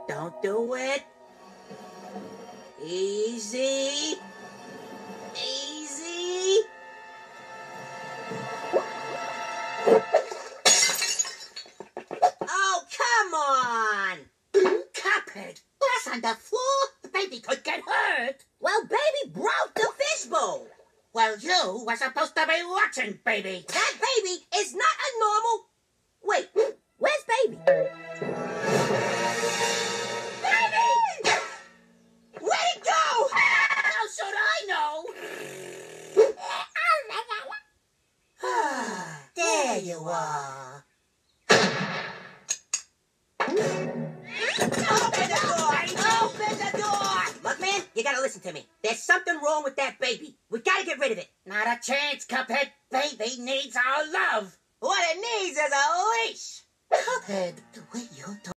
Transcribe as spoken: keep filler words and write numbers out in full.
Don't do it. Easy. Easy. Oh, come on! Cuphead, that's on the floor. The baby could get hurt. Well, baby broke the fishbowl. Well, you were supposed to be watching, baby. That baby is not a normal... Wait, where's baby? Baby! Where'd it go? How should I know? There you are. Open the door! Open the door! Look, man, you gotta listen to me. There's something wrong with that baby. We gotta get rid of it. Not a chance, Cuphead. Baby needs our love. What it needs is a leash. Cuphead, the way you're talking.